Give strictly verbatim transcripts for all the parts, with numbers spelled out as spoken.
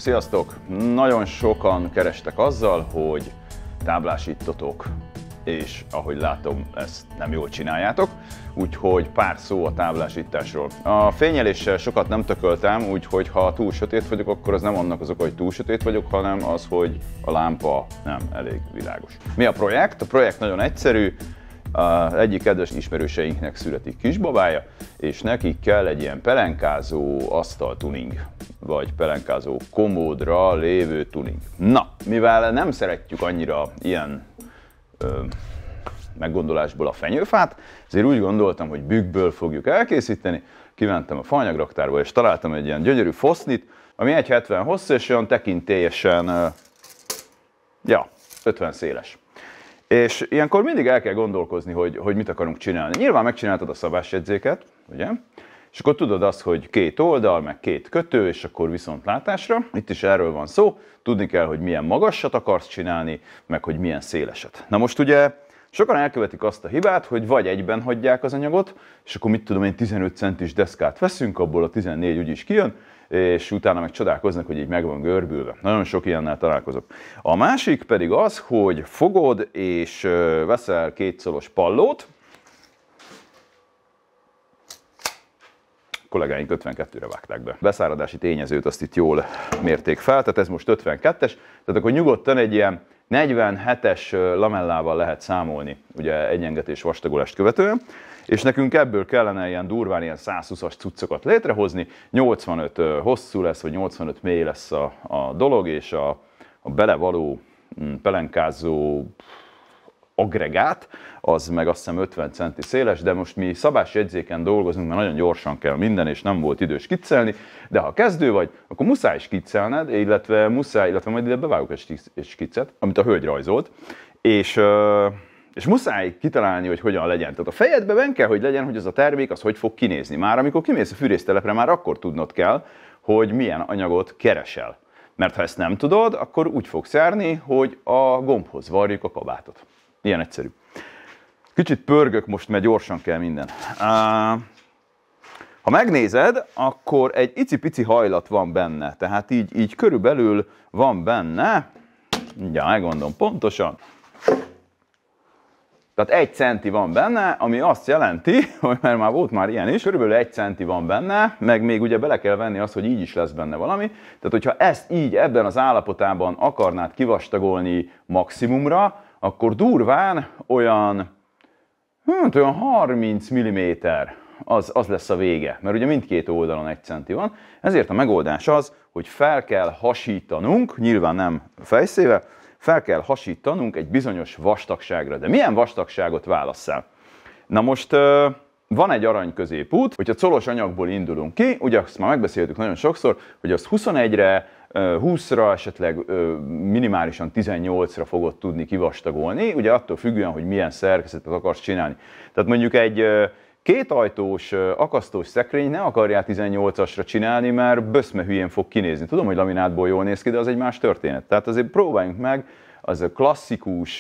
Sziasztok! Nagyon sokan kerestek azzal, hogy táblásítotok, és ahogy látom, ezt nem jól csináljátok, úgyhogy pár szó a táblásításról. A fényeléssel sokat nem tököltem, úgyhogy ha túl sötét vagyok, akkor az nem annak az oka, hogy túl sötét vagyok, hanem az, hogy a lámpa nem elég világos. Mi a projekt? A projekt nagyon egyszerű. Az egyik kedves ismerőseinknek születik kisbabája, és nekik kell egy ilyen pelenkázó asztal tuning, vagy pelenkázó komódra lévő tuning. Na, mivel nem szeretjük annyira ilyen ö, meggondolásból a fenyőfát, ezért úgy gondoltam, hogy bükkből fogjuk elkészíteni. Kimentem a faanyagraktárba, és találtam egy ilyen gyönyörű fosznit, ami egy hetven hosszú, és olyan tekintélyesen, ö, ja, ötven széles. És ilyenkor mindig el kell gondolkozni, hogy, hogy mit akarunk csinálni. Nyilván megcsináltad a szabásjegyzéket, ugye? És akkor tudod azt, hogy két oldal, meg két kötő, és akkor viszontlátásra. Itt is erről van szó. Tudni kell, hogy milyen magasat akarsz csinálni, meg hogy milyen széleset. Na most ugye sokan elkövetik azt a hibát, hogy vagy egyben hagyják az anyagot, és akkor mit tudom én, tizenöt centis deszkát veszünk, abból a tizennégy úgyis kijön, és utána meg csodálkoznak, hogy így meg van görbülve. Nagyon sok ilyennel találkozok. A másik pedig az, hogy fogod és veszel két szolos pallót, a kollégáink ötvenkettőre vágták be. Beszáradási tényezőt azt itt jól mérték fel, tehát ez most ötvenkettes, tehát akkor nyugodtan egy ilyen negyvenhetes lamellával lehet számolni, ugye egyengetés vastagolást követően, és nekünk ebből kellene ilyen durván ilyen százhúszas cuccokat létrehozni, nyolcvanöt hosszú lesz, vagy nyolcvanöt mély lesz a, a dolog, és a, a belevaló pelenkázó agregát, az meg azt hiszem ötven centi széles, de most mi szabásjegyzéken dolgozunk, mert nagyon gyorsan kell minden, és nem volt idő skiccelni, de ha kezdő vagy, akkor muszáj skiccelned, illetve muszáj, illetve majd ide bevágok egy skiccet, amit a hölgy rajzolt, és, és muszáj kitalálni, hogy hogyan legyen. Tehát a fejedben benne kell, hogy legyen, hogy az a termék, az hogy fog kinézni. Már amikor kimész a fűrésztelepre, már akkor tudnod kell, hogy milyen anyagot keresel. Mert ha ezt nem tudod, akkor úgy fogsz járni, hogy a gombhoz varjuk a kabátot. Ilyen egyszerű. Kicsit pörgök most, mert gyorsan kell minden. Ha megnézed, akkor egy icipici hajlat van benne. Tehát így, így körülbelül van benne, mindjárt megmondom pontosan, tehát egy centi van benne, ami azt jelenti, hogy mert már volt már ilyen is, körülbelül egy centi van benne, meg még ugye bele kell venni azt, hogy így is lesz benne valami. Tehát, hogyha ezt így ebben az állapotában akarnád kivastagolni maximumra, akkor durván olyan, hát olyan harminc milliméter az, az lesz a vége, mert ugye mindkét oldalon egy centi van. Ezért a megoldás az, hogy fel kell hasítanunk, nyilván nem fejszével, fel kell hasítanunk egy bizonyos vastagságra. De milyen vastagságot válasszál? Na most van egy arany középút, hogyha colos anyagból indulunk ki, ugye azt már megbeszéltük nagyon sokszor, hogy azt huszonegyre, húszra, esetleg minimálisan tizennyolcra fogod tudni kivastagolni, ugye attól függően, hogy milyen szerkezetet akarsz csinálni. Tehát mondjuk egy kétajtós, akasztós szekrény ne akarjál tizennyolcasra csinálni, mert böszme hülyén fog kinézni. Tudom, hogy laminátból jól néz ki, de az egy más történet. Tehát azért próbáljunk meg az a klasszikus,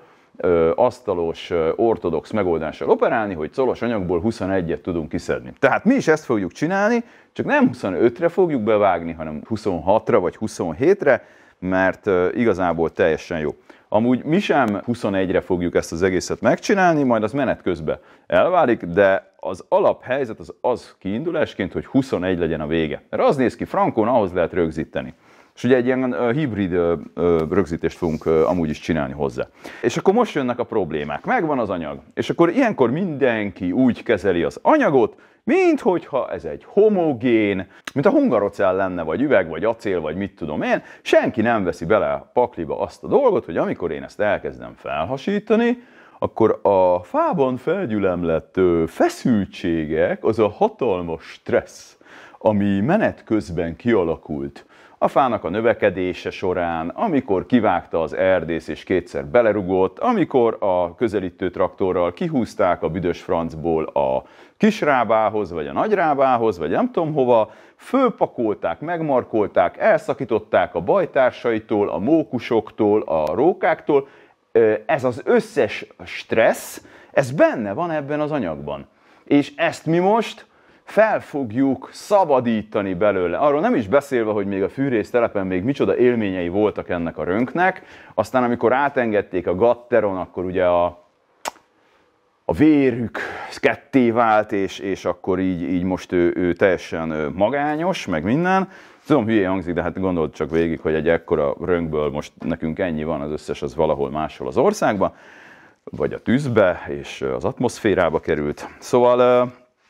asztalos, ortodox megoldással operálni, hogy colos anyagból huszonegyet tudunk kiszedni. Tehát mi is ezt fogjuk csinálni, csak nem huszonötre fogjuk bevágni, hanem huszonhatra vagy huszonhétre, mert igazából teljesen jó. Amúgy mi sem huszonegyre fogjuk ezt az egészet megcsinálni, majd az menet közben elválik, de az alaphelyzet az az kiindulásként, hogy huszonegy legyen a vége. Mert az néz ki frankón, ahhoz lehet rögzíteni. És ugye egy ilyen hibrid rögzítést fogunk amúgy is csinálni hozzá. És akkor most jönnek a problémák. Megvan az anyag. És akkor ilyenkor mindenki úgy kezeli az anyagot, minthogyha ez egy homogén, mint a hungarocell lenne, vagy üveg, vagy acél, vagy mit tudom én. Senki nem veszi bele a pakliba azt a dolgot, hogy amikor én ezt elkezdem felhasítani, akkor a fában felgyülemlett feszültségek, az a hatalmas stressz, ami menet közben kialakult a fának a növekedése során, amikor kivágta az erdész és kétszer belerugott, amikor a közelítő traktorral kihúzták a büdös francból a kisrábához, vagy a nagyrábához, vagy nem tudom hova, fölpakolták, megmarkolták, elszakították a bajtársaitól, a mókusoktól, a rókáktól. Ez az összes stressz, ez benne van ebben az anyagban. És ezt mi most fel fogjuk szabadítani belőle. Arról nem is beszélve, hogy még a fűrésztelepen még micsoda élményei voltak ennek a rönknek. Aztán amikor átengedték a gatteron, akkor ugye a, a vérük ketté vált, és, és akkor így, így most ő, ő teljesen magányos, meg minden. Tudom, hülyén hangzik, de hát gondold csak végig, hogy egy ekkora rönkből most nekünk ennyi van, az összes az valahol máshol az országban, vagy a tűzbe, és az atmoszférába került. Szóval,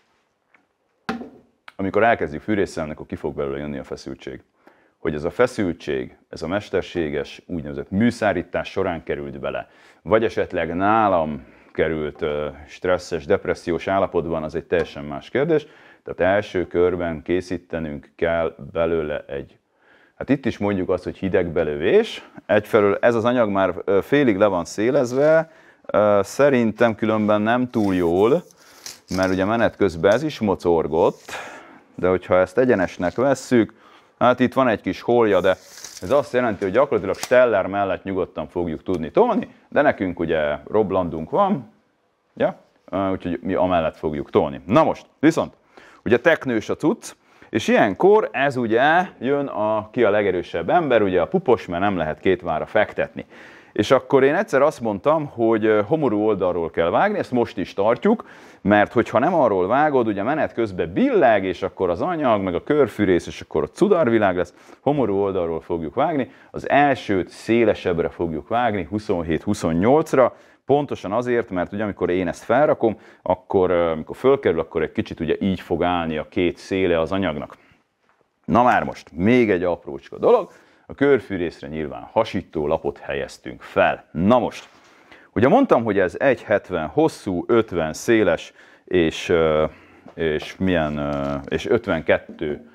amikor elkezdjük fűrészelni, akkor ki fog belőle jönni a feszültség. Hogy ez a feszültség, ez a mesterséges úgynevezett műszárítás során került bele, vagy esetleg nálam került stresszes, depressziós állapotban, az egy teljesen más kérdés. Tehát első körben készítenünk kell belőle egy, hát itt is mondjuk azt, hogy hidegbelövés. Egyfelől ez az anyag már félig le van szélezve, szerintem különben nem túl jól, mert ugye menet közben ez is mocorgott, de hogyha ezt egyenesnek vesszük, hát itt van egy kis hólja, de ez azt jelenti, hogy gyakorlatilag Steller mellett nyugodtan fogjuk tudni tolni, de nekünk ugye Roblandunk van, ja? Úgyhogy mi amellett fogjuk tolni. Na most, viszont, ugye teknős a cucc, és ilyenkor ez ugye jön a, ki a legerősebb ember, ugye a pupos, mert nem lehet két vára fektetni. És akkor én egyszer azt mondtam, hogy homorú oldalról kell vágni, ezt most is tartjuk, mert hogyha nem arról vágod, ugye menet közben billeg, és akkor az anyag, meg a körfűrész, és akkor a cudarvilág lesz, homorú oldalról fogjuk vágni, az elsőt szélesebbre fogjuk vágni, huszonhét huszonnyolcra, pontosan azért, mert ugye amikor én ezt felrakom, akkor amikor fölkerül, akkor egy kicsit ugye így fog állni a két széle az anyagnak. Na már most, még egy aprócska dolog, a körfűrészre nyilván hasító lapot helyeztünk fel. Na most, ugye mondtam, hogy ez egy hetven hosszú, ötven széles, és, és, milyen, és ötvenkettő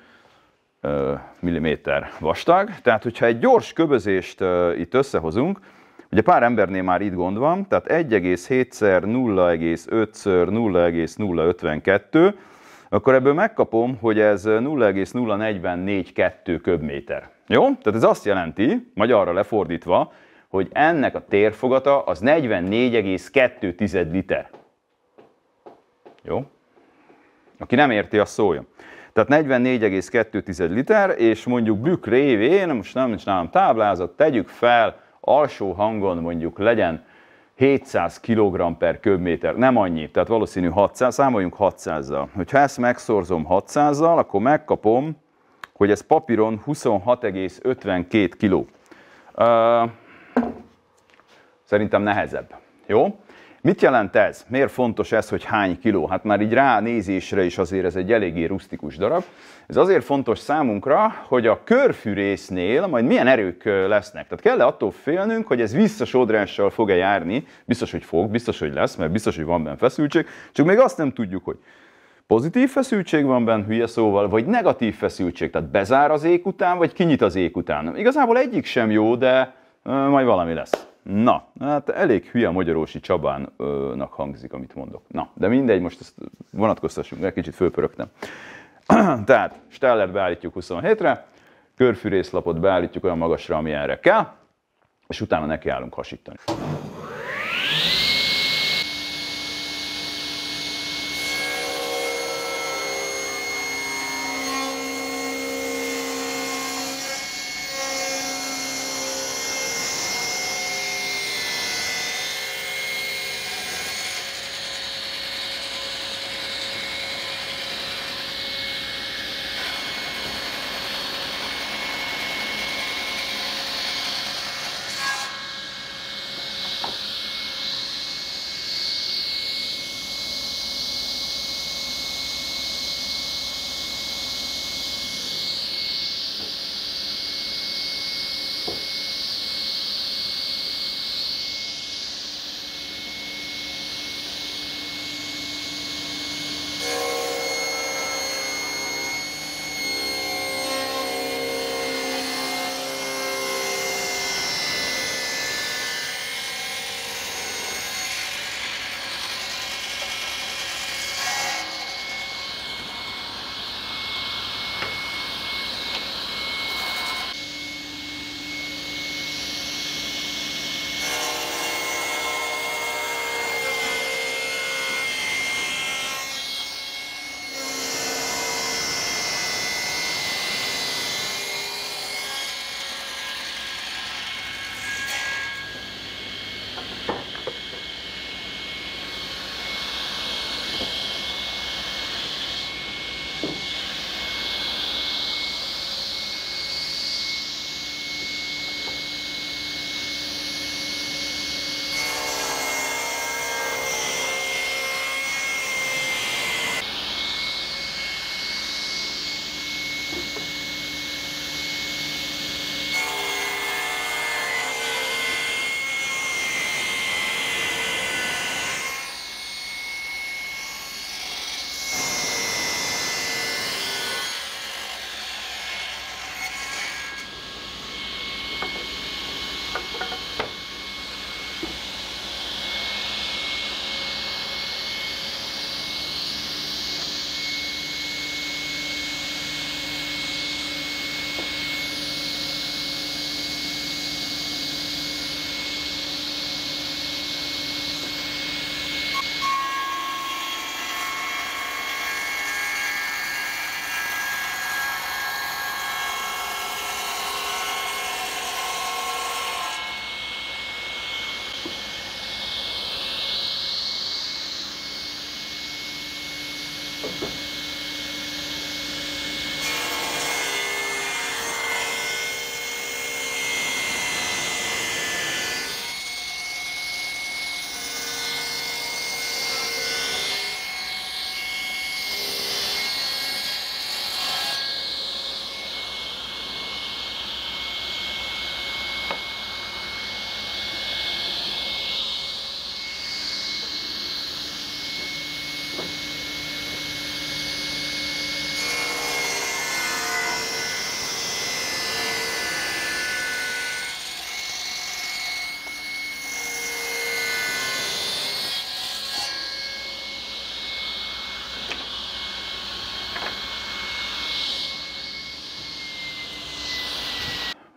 milliméter vastag. Tehát, hogyha egy gyors köbözést itt összehozunk, ugye pár embernél már itt gond van, tehát egy egész hétszer nulla egész ötször nulla egész nulla ötvenkettő, akkor ebből megkapom, hogy ez nulla egész nulla negyvennégy kettő köbméter. Jó? Tehát ez azt jelenti, magyarra lefordítva, hogy ennek a térfogata az negyvennégy egész kettő liter. Jó? Aki nem érti, az szóljon. Tehát negyvennégy egész kettő liter, és mondjuk bükk révén, most nem nincs nálam táblázat, tegyük fel, alsó hangon mondjuk legyen hétszáz kilogramm per köbméter, nem annyi, tehát valószínű hatszáz, számoljunk hatszázzal. Hogyha ezt megszorzom hatszázzal, akkor megkapom, hogy ez papíron huszonhat egész ötvenkét kiló. Uh, szerintem nehezebb. Jó? Mit jelent ez? Miért fontos ez, hogy hány kiló? Hát már így ránézésre is azért ez egy eléggé rusztikus darab. Ez azért fontos számunkra, hogy a körfűrésznél majd milyen erők lesznek. Tehát kell-e attól félnünk, hogy ez visszasodrással fog-e járni? Biztos, hogy fog, biztos, hogy lesz, mert biztos, hogy van benne feszültség. Csak még azt nem tudjuk, hogy pozitív feszültség van benne, hülye szóval, vagy negatív feszültség. Tehát bezár az ék után, vagy kinyit az ék után. Igazából egyik sem jó, de majd valami lesz. Na, hát elég hülye a Magyarósi Csabának hangzik, amit mondok. Na, de mindegy, most ezt vonatkoztassunk, egy kicsit fölpörögtem. Tehát Stellert beállítjuk huszonhétre, körfűrészlapot beállítjuk olyan magasra, amilyenre kell, és utána nekiállunk hasítani.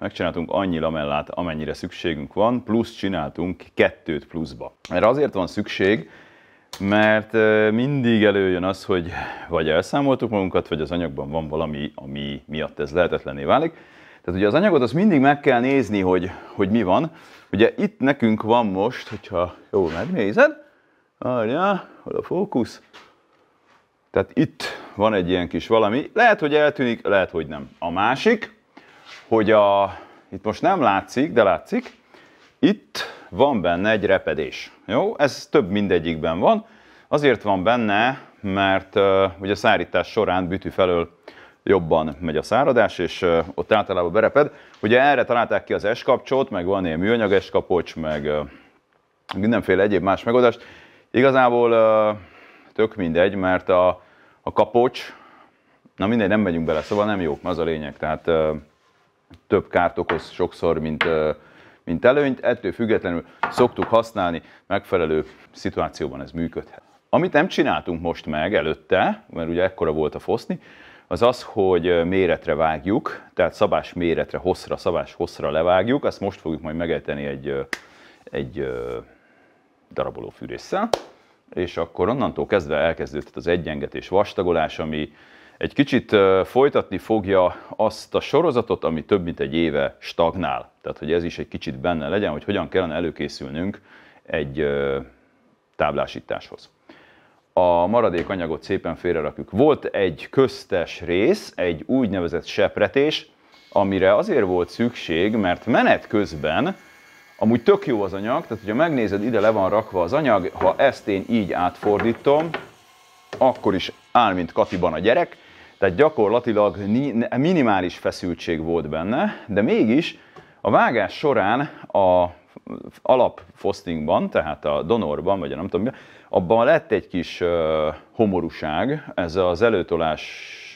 megcsináltunk annyi lamellát, amennyire szükségünk van, plusz csináltunk kettőt pluszba. Erre azért van szükség, mert mindig előjön az, hogy vagy elszámoltuk magunkat, vagy az anyagban van valami, ami miatt ez lehetetlenné válik. Tehát ugye az anyagot azt mindig meg kell nézni, hogy, hogy mi van. Ugye itt nekünk van most, hogyha jól megnézed, várjál, hol a fókusz. Tehát itt van egy ilyen kis valami, lehet, hogy eltűnik, lehet, hogy nem. A másik, hogy a, itt most nem látszik, de látszik, itt van benne egy repedés. Jó? Ez több mindegyikben van. Azért van benne, mert uh, ugye a szárítás során bütű felől jobban megy a száradás, és uh, ott általában bereped. Ugye erre találták ki az S-kapcsot, meg van ilyen műanyag S-kapocs, meg uh, mindenféle egyéb más megoldást. Igazából uh, tök mindegy, mert a, a kapocs, na mindegy, nem megyünk bele, szóval nem jó, az a lényeg. Tehát uh, több kárt okoz sokszor, mint, uh, mint előnyt, ettől függetlenül szoktuk használni, megfelelő szituációban ez működhet. Amit nem csináltunk most meg előtte, mert ugye ekkora volt a foszni, az az, hogy méretre vágjuk, tehát szabás méretre, hosszra, szabás hosszra levágjuk, azt most fogjuk majd megejteni egy, egy daraboló fűrésszel, és akkor onnantól kezdve elkezdődött az egyengetés, vastagolás, ami egy kicsit folytatni fogja azt a sorozatot, ami több mint egy éve stagnál. Tehát, hogy ez is egy kicsit benne legyen, hogy hogyan kellene előkészülnünk egy táblásításhoz. A maradék anyagot szépen félrerakjuk. Volt egy köztes rész, egy úgynevezett sepretés, amire azért volt szükség, mert menet közben amúgy tök jó az anyag, tehát hogyha megnézed, ide le van rakva az anyag, ha ezt én így átfordítom, akkor is áll, mint Katiban a gyerek, tehát gyakorlatilag minimális feszültség volt benne, de mégis a vágás során a alap frostingban, tehát a donorban, vagy a nem tudom, abban lett egy kis uh, homorúság, ez az előtolás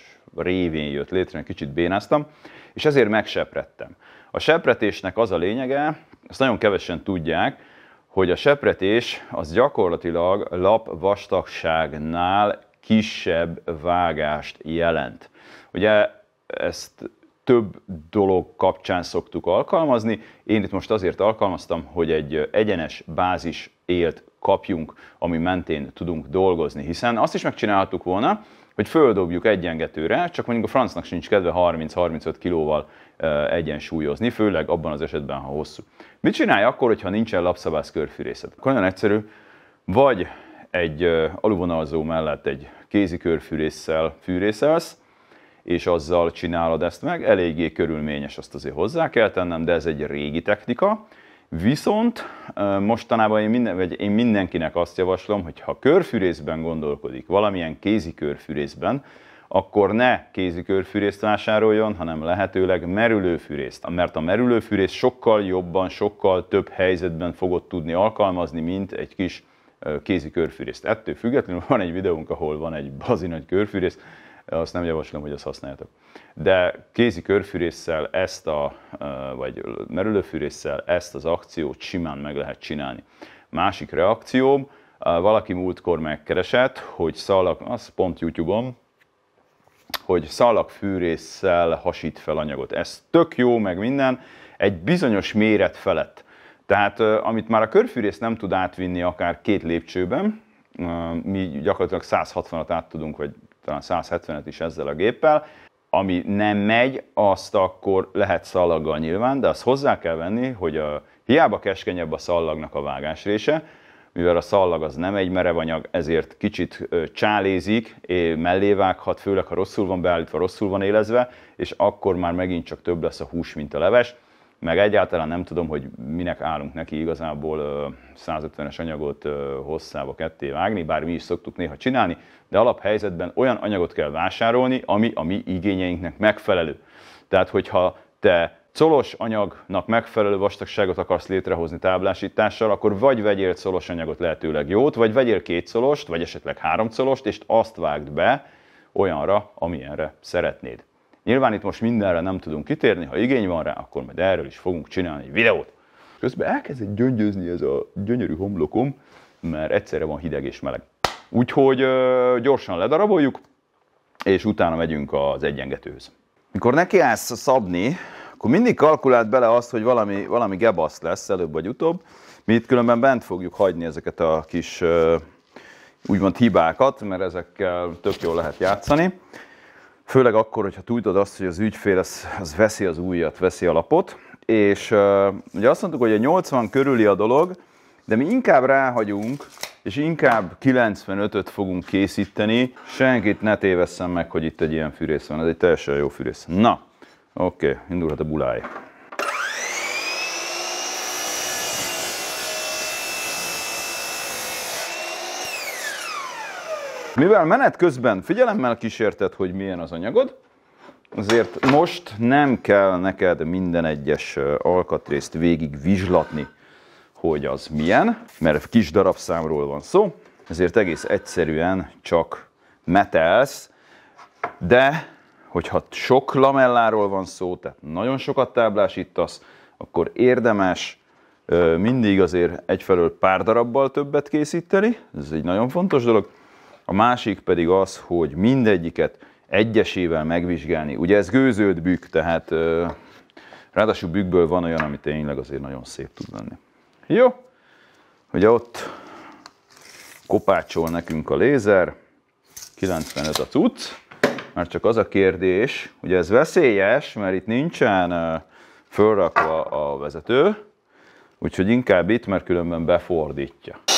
révén jött létre, egy kicsit bénáztam, és ezért megseprettem. A sepretésnek az a lényege, ezt nagyon kevesen tudják, hogy a sepretés az gyakorlatilag lap vastagságnál kisebb vágást jelent. Ugye ezt több dolog kapcsán szoktuk alkalmazni. Én itt most azért alkalmaztam, hogy egy egyenes bázis élt kapjunk, ami mentén tudunk dolgozni. Hiszen azt is megcsinálhattuk volna, hogy földobjuk egyengetőre, csak mondjuk a francnak sincs kedve harminc-harmincöt kilóval egyensúlyozni, főleg abban az esetben, ha hosszú. Mit csinálj akkor, hogyha nincsen lapszabász körfűrészed? Akkor nagyon egyszerű, vagy egy aluvonalzó mellett egy kézi körfűrésszel fűrészelsz, és azzal csinálod ezt meg, eléggé körülményes, azt azért hozzá kell tennem, de ez egy régi technika. Viszont mostanában én, minden, vagy én mindenkinek azt javaslom, hogy ha körfűrészben gondolkodik, valamilyen kézi körfűrészben, akkor ne kézi körfűrészt vásároljon, hanem lehetőleg merülőfűrészt. Mert a merülőfűrész sokkal jobban, sokkal több helyzetben fogod tudni alkalmazni, mint egy kis kézi körfűrészt. Ettől függetlenül van egy videónk, ahol van egy bazi nagy körfűrész, azt nem javaslom, hogy azt használjátok. De kézi körfűrésszel ezt a, vagy merülőfűrésszel ezt az akciót simán meg lehet csinálni. Másik reakcióm, valaki múltkor megkeresett, hogy szalag, az pont YouTube-on, hogy szalagfűrésszel hasít fel anyagot. Ez tök jó, meg minden, egy bizonyos méret felett. Tehát amit már a körfűrész nem tud átvinni akár két lépcsőben, mi gyakorlatilag száz hatvanat át tudunk, vagy talán száz hetvenet is ezzel a géppel, ami nem megy, azt akkor lehet szallaggal nyilván, de azt hozzá kell venni, hogy a, hiába keskenyebb a szallagnak a vágásrése, mivel a szallag az nem egy merev anyag, ezért kicsit csálézik, mellé vághat, főleg ha rosszul van beállítva, rosszul van élezve, és akkor már megint csak több lesz a hús, mint a leves. Meg egyáltalán nem tudom, hogy minek állunk neki igazából száz ötvenes anyagot hosszába ketté vágni, bár mi is szoktuk néha csinálni, de alaphelyzetben olyan anyagot kell vásárolni, ami a mi igényeinknek megfelelő. Tehát, hogyha te colos anyagnak megfelelő vastagságot akarsz létrehozni táblásítással, akkor vagy vegyél colos anyagot, lehetőleg jót, vagy vegyél két colost, vagy esetleg három colost, és azt vágd be olyanra, amilyenre szeretnéd. Nyilván itt most mindenre nem tudunk kitérni, ha igény van rá, akkor majd erről is fogunk csinálni egy videót. Közben elkezdett gyöngyözni ez a gyönyörű homlokom, mert egyszerre van hideg és meleg. Úgyhogy ö, gyorsan ledaraboljuk, és utána megyünk az egyengetőhöz. Mikor nekiállsz szabni, akkor mindig kalkulált bele azt, hogy valami, valami gebasz lesz előbb vagy utóbb. Mi itt különben bent fogjuk hagyni ezeket a kis úgymond hibákat, mert ezekkel tök jól lehet játszani. Főleg akkor, hogyha tudod azt, hogy az ügyfél az, az veszi az újat, veszi a lapot. És uh, ugye azt mondtuk, hogy a nyolcvan körüli a dolog, de mi inkább ráhagyunk, és inkább kilencvenötöt fogunk készíteni. Senkit ne tévesszem meg, hogy itt egy ilyen fűrész van, ez egy teljesen jó fűrész. Na, oké, okay, indulhat a buláj. Mivel menet közben figyelemmel kísérted, hogy milyen az anyagod, azért most nem kell neked minden egyes alkatrészt végig vizslatni, hogy az milyen, mert kis darabszámról van szó, ezért egész egyszerűen csak metelsz, de hogyha sok lamelláról van szó, tehát nagyon sokat táblásítasz, akkor érdemes mindig azért egyfelől pár darabbal többet készíteni, ez egy nagyon fontos dolog, a másik pedig az, hogy mindegyiket egyesével megvizsgálni. Ugye ez gőzölt bükk, tehát ráadásul bükkből van olyan, ami tényleg azért nagyon szép tud lenni. Jó, ugye ott kopácsol nekünk a lézer, kilencvenöt a cucc, már csak az a kérdés, ugye ez veszélyes, mert itt nincsen fölrakva a vezető, úgyhogy inkább itt, mert különben befordítja.